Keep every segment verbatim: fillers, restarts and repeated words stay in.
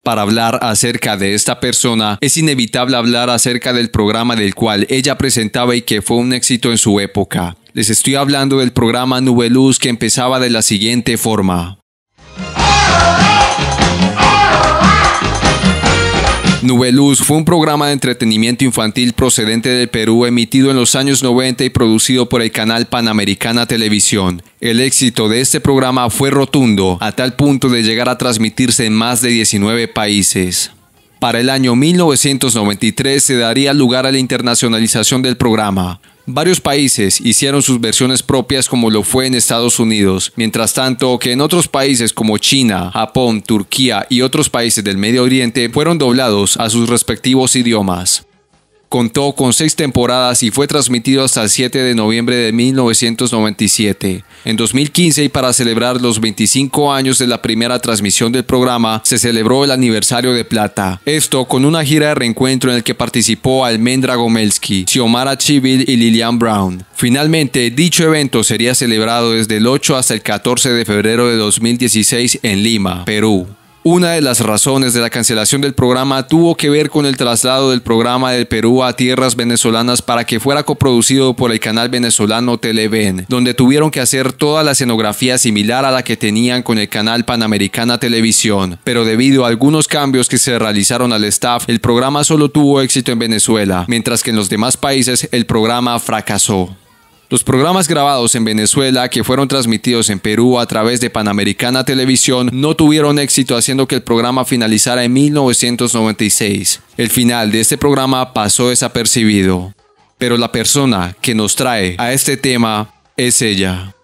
Para hablar acerca de esta persona, es inevitable hablar acerca del programa del cual ella presentaba y que fue un éxito en su época. Les estoy hablando del programa Nube Luz, que empezaba de la siguiente forma. Nube Luz fue un programa de entretenimiento infantil procedente del Perú, emitido en los años noventa y producido por el canal Panamericana Televisión. El éxito de este programa fue rotundo, a tal punto de llegar a transmitirse en más de diecinueve países. Para el año mil novecientos noventa y tres se daría lugar a la internacionalización del programa. Varios países hicieron sus versiones propias, como lo fue en Estados Unidos, mientras tanto que en otros países como China, Japón, Turquía y otros países del Medio Oriente fueron doblados a sus respectivos idiomas. Contó con seis temporadas y fue transmitido hasta el siete de noviembre de mil novecientos noventa y siete. En dos mil quince, y para celebrar los veinticinco años de la primera transmisión del programa, se celebró el aniversario de plata. Esto con una gira de reencuentro en el que participó Almendra Gomelsky, Xiomara Chivil y Lilian Brown. Finalmente, dicho evento sería celebrado desde el ocho hasta el catorce de febrero de dos mil dieciséis en Lima, Perú. Una de las razones de la cancelación del programa tuvo que ver con el traslado del programa del Perú a tierras venezolanas para que fuera coproducido por el canal venezolano Televen, donde tuvieron que hacer toda la escenografía similar a la que tenían con el canal Panamericana Televisión. Pero debido a algunos cambios que se realizaron al staff, el programa solo tuvo éxito en Venezuela, mientras que en los demás países el programa fracasó. Los programas grabados en Venezuela, que fueron transmitidos en Perú a través de Panamericana Televisión, no tuvieron éxito, haciendo que el programa finalizara en mil novecientos noventa y seis. El final de este programa pasó desapercibido. Pero la persona que nos trae a este tema es ella.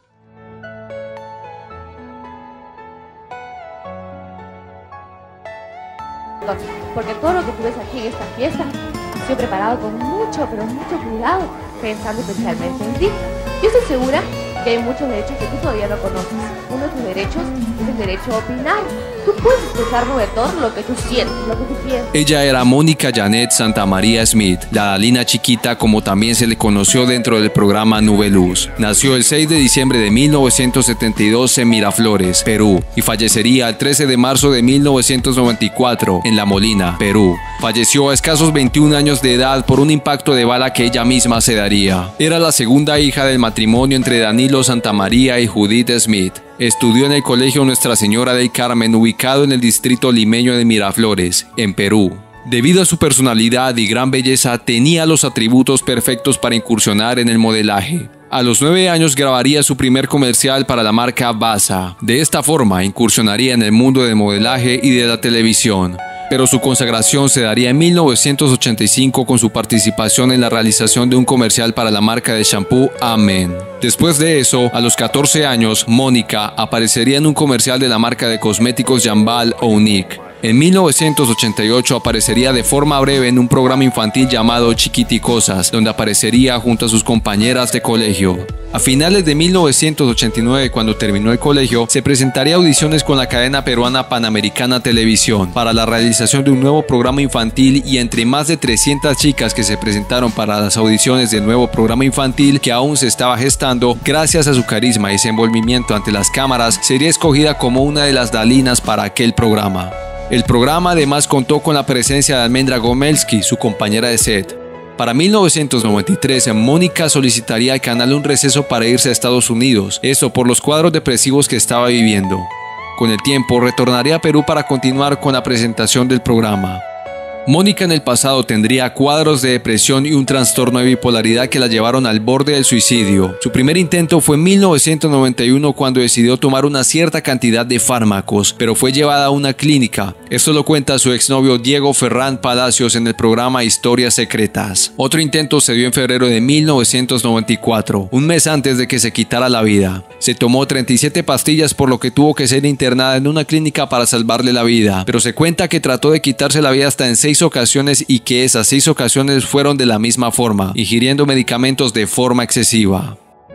Porque todo lo que tú ves aquí en esta fiesta ha sido preparado con mucho, pero mucho cuidado, pensando especialmente en ti. Yo estoy segura que hay muchos derechos que tú todavía no conoces. Uno de tus derechos es el derecho a opinar. Tú puedes expresarnos de todo lo que tú sientes, lo que tú piensas. Ella era Mónica Janet Santamaría Smith, la Dalina Chiquita, como también se le conoció dentro del programa Nube Luz. Nació el seis de diciembre de mil novecientos setenta y dos en Miraflores, Perú, y fallecería el trece de marzo de mil novecientos noventa y cuatro en La Molina, Perú. Falleció a escasos veintiún años de edad por un impacto de bala que ella misma se daría. Era la segunda hija del matrimonio entre Danilo Santamaría y Judith Smith. Estudió en el Colegio Nuestra Señora del Carmen, ubicado en el distrito limeño de Miraflores, en Perú. Debido a su personalidad y gran belleza, tenía los atributos perfectos para incursionar en el modelaje. A los nueve años grabaría su primer comercial para la marca Basa. De esta forma, incursionaría en el mundo del modelaje y de la televisión. Pero su consagración se daría en mil novecientos ochenta y cinco con su participación en la realización de un comercial para la marca de shampoo Amen. Después de eso, a los catorce años, Mónica aparecería en un comercial de la marca de cosméticos Jambal o Unique. En mil novecientos ochenta y ocho aparecería de forma breve en un programa infantil llamado Chiquiticosas, donde aparecería junto a sus compañeras de colegio. A finales de mil novecientos ochenta y nueve, cuando terminó el colegio, se presentaría audiciones con la cadena peruana Panamericana Televisión para la realización de un nuevo programa infantil, y entre más de trescientas chicas que se presentaron para las audiciones del nuevo programa infantil, que aún se estaba gestando, gracias a su carisma y desenvolvimiento ante las cámaras, sería escogida como una de las Dalinas para aquel programa. El programa además contó con la presencia de Almendra Gomelsky, su compañera de set. Para mil novecientos noventa y tres, Mónica solicitaría al canal un receso para irse a Estados Unidos, eso por los cuadros depresivos que estaba viviendo. Con el tiempo, retornaría a Perú para continuar con la presentación del programa. Mónica en el pasado tendría cuadros de depresión y un trastorno de bipolaridad que la llevaron al borde del suicidio. Su primer intento fue en mil novecientos noventa y uno, cuando decidió tomar una cierta cantidad de fármacos, pero fue llevada a una clínica. Esto lo cuenta su exnovio Diego Ferrán Palacios en el programa Historias Secretas. Otro intento se dio en febrero de mil novecientos noventa y cuatro, un mes antes de que se quitara la vida. Se tomó treinta y siete pastillas, por lo que tuvo que ser internada en una clínica para salvarle la vida, pero se cuenta que trató de quitarse la vida hasta en seis ocasiones, y que esas seis ocasiones fueron de la misma forma, ingiriendo medicamentos de forma excesiva.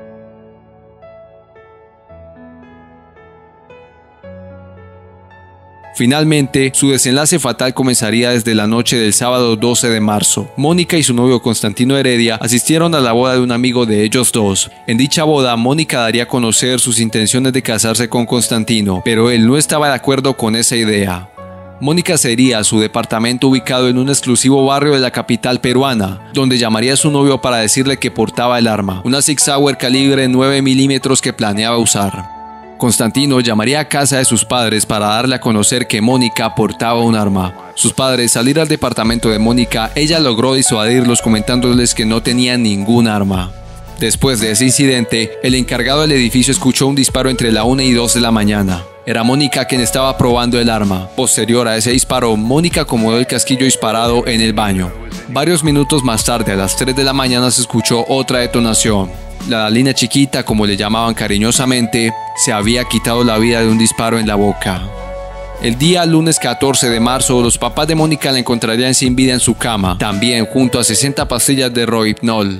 Finalmente, su desenlace fatal comenzaría desde la noche del sábado doce de marzo. Mónica y su novio Constantino Heredia asistieron a la boda de un amigo de ellos dos. En dicha boda, Mónica daría a conocer sus intenciones de casarse con Constantino, pero él no estaba de acuerdo con esa idea. Mónica se iría a su departamento ubicado en un exclusivo barrio de la capital peruana, donde llamaría a su novio para decirle que portaba el arma, una Sig Sauer calibre nueve milímetros que planeaba usar. Constantino llamaría a casa de sus padres para darle a conocer que Mónica portaba un arma. Sus padres, al ir al departamento de Mónica, ella logró disuadirlos comentándoles que no tenía ningún arma. Después de ese incidente, el encargado del edificio escuchó un disparo entre la una y dos de la mañana. Era Mónica quien estaba probando el arma. Posterior a ese disparo, Mónica acomodó el casquillo disparado en el baño. Varios minutos más tarde, a las tres de la mañana, se escuchó otra detonación. La Dalina chiquita, como le llamaban cariñosamente, se había quitado la vida de un disparo en la boca. El día lunes catorce de marzo, los papás de Mónica la encontrarían sin vida en su cama, también junto a sesenta pastillas de Rohypnol.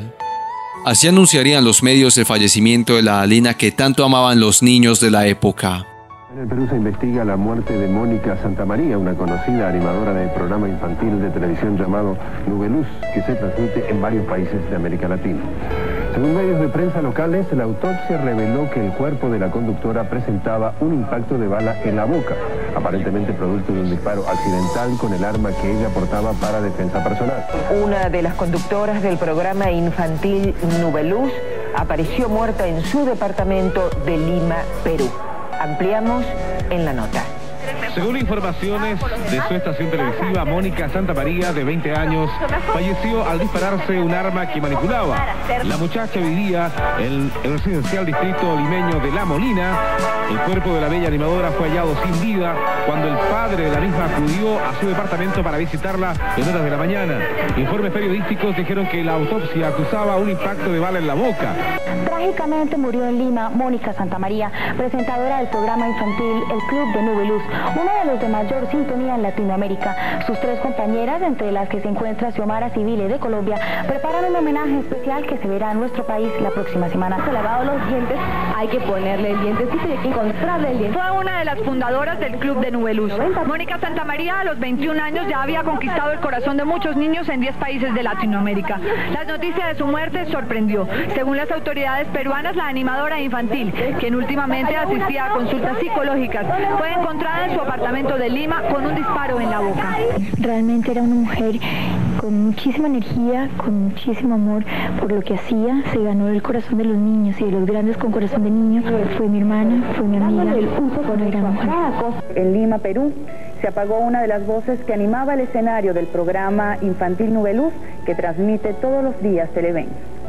Así anunciarían los medios el fallecimiento de la Dalina que tanto amaban los niños de la época. En el Perú se investiga la muerte de Mónica Santamaría, una conocida animadora del programa infantil de televisión llamado Nubeluz, que se transmite en varios países de América Latina. Según medios de prensa locales, la autopsia reveló que el cuerpo de la conductora presentaba un impacto de bala en la boca, aparentemente producto de un disparo accidental con el arma que ella portaba para defensa personal. Una de las conductoras del programa infantil Nubeluz apareció muerta en su departamento de Lima, Perú. Ampliamos en la nota. Según informaciones de su estación televisiva, Mónica Santamaría, de veinte años, falleció al dispararse un arma que manipulaba. La muchacha vivía en el residencial distrito limeño de La Molina. El cuerpo de la bella animadora fue hallado sin vida cuando el padre de la misma acudió a su departamento para visitarla en horas de la mañana. Informes periodísticos dijeron que la autopsia acusaba un impacto de bala en la boca. Trágicamente murió en Lima Mónica Santamaría, presentadora del programa infantil El Club de Nubeluz, uno de los de mayor sintonía en Latinoamérica. Sus tres compañeras, entre las que se encuentra Xiomara Civile de Colombia, preparan un homenaje especial que se verá en nuestro país la próxima semana. Se lavado los dientes, hay que ponerle el dientecito y hay que encontrarle el diente. Fue una de las fundadoras del Club de Nubeluz. Mónica Santamaría, a los veintiún años, ya había conquistado el corazón de muchos niños en diez países de Latinoamérica. La noticia de su muerte sorprendió. Según las autoridades peruanas, la animadora infantil, quien últimamente asistía a consultas psicológicas, fue encontrada en su apartamento de Lima con un disparo en la boca. Realmente era una mujer con muchísima energía, con muchísimo amor por lo que hacía. Se ganó el corazón de los niños y de los grandes con corazón de niño. Fue mi hermana, fue mi amiga, una gran mujer. En Lima, Perú, se apagó una de las voces que animaba el escenario del programa infantil Nubeluz, que transmite todos los días Televen.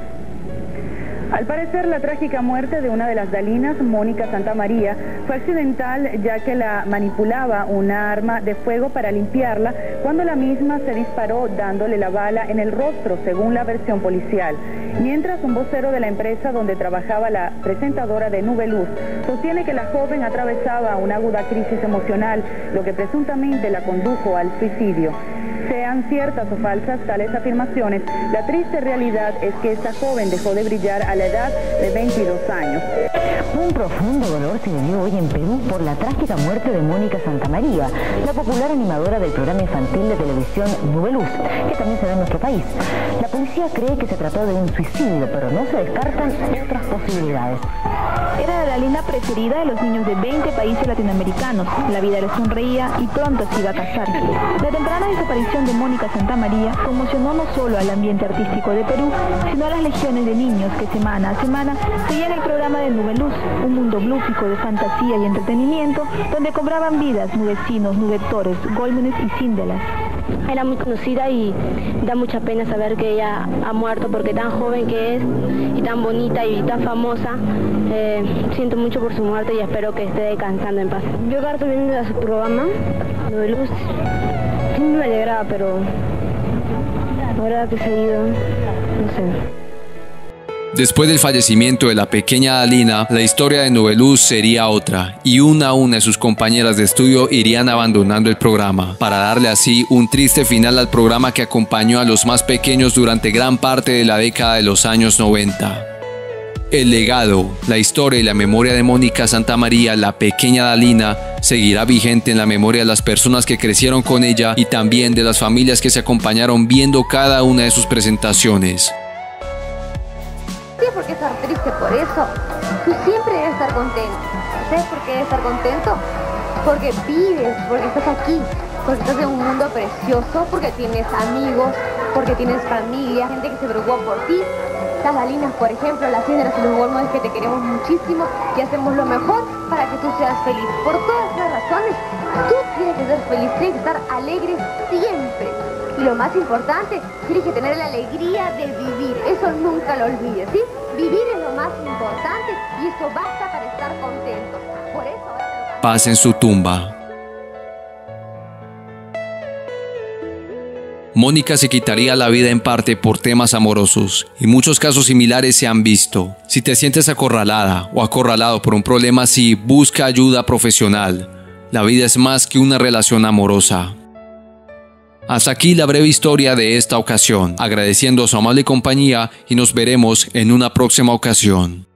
Al parecer, la trágica muerte de una de las Dalinas, Mónica Santamaría, fue accidental, ya que la manipulaba una arma de fuego para limpiarla cuando la misma se disparó dándole la bala en el rostro, según la versión policial. Mientras, un vocero de la empresa donde trabajaba la presentadora de Nubeluz sostiene que la joven atravesaba una aguda crisis emocional, lo que presuntamente la condujo al suicidio. Sean ciertas o falsas tales afirmaciones, la triste realidad es que esta joven dejó de brillar a la edad de veintidós años. Un profundo dolor se vivió hoy en Perú por la trágica muerte de Mónica Santamaría, la popular animadora del programa infantil de televisión Nubeluz, que también se da en nuestro país. La policía cree que se trató de un suicidio, pero no se descartan otras posibilidades. Era la Dalina preferida de los niños de veinte países latinoamericanos. La vida le sonreía y pronto se iba a casar. La temprana desaparición de Mónica Santamaría conmocionó no solo al ambiente artístico de Perú, sino a las legiones de niños que semana a semana seguían el programa de Nubeluz, un mundo blúfico de fantasía y entretenimiento, donde cobraban vidas nubecinos, nubectores, gólmenes y cíndelas. Era muy conocida y da mucha pena saber que ella ha muerto, porque tan joven que es y tan bonita y tan famosa. Eh, siento mucho por su muerte y espero que esté descansando en paz. Yo harto viendo a su programa, Nubeluz, sí me alegraba, pero ahora que se ha ido, no sé. Después del fallecimiento de la pequeña Dalina, la historia de Nubeluz sería otra, y una a una de sus compañeras de estudio irían abandonando el programa, para darle así un triste final al programa que acompañó a los más pequeños durante gran parte de la década de los años noventa. El legado, la historia y la memoria de Mónica Santamaría, la pequeña Dalina, seguirá vigente en la memoria de las personas que crecieron con ella y también de las familias que se acompañaron viendo cada una de sus presentaciones. ¿Por qué estar triste por eso? Tú siempre debes estar contento. ¿Sabes por qué debes estar contento? Porque vives, porque estás aquí. porque estás en un mundo precioso, porque tienes amigos, porque tienes familia, gente que se preocupa por ti. Las Dalinas, por ejemplo, las Indras y los Wolmos, que te queremos muchísimo y hacemos lo mejor para que tú seas feliz. Por todas las razones, tú tienes que ser feliz, tienes que estar alegre siempre. Y lo más importante, tienes que tener la alegría de vivir. Eso nunca lo olvides, ¿sí? Vivir es lo más importante y eso basta para estar contento. Por eso ahora te lo... Paz en su tumba. Mónica se quitaría la vida en parte por temas amorosos, y muchos casos similares se han visto. Si te sientes acorralada o acorralado por un problema así, busca ayuda profesional. La vida es más que una relación amorosa. Hasta aquí la breve historia de esta ocasión, agradeciendo su amable compañía y nos veremos en una próxima ocasión.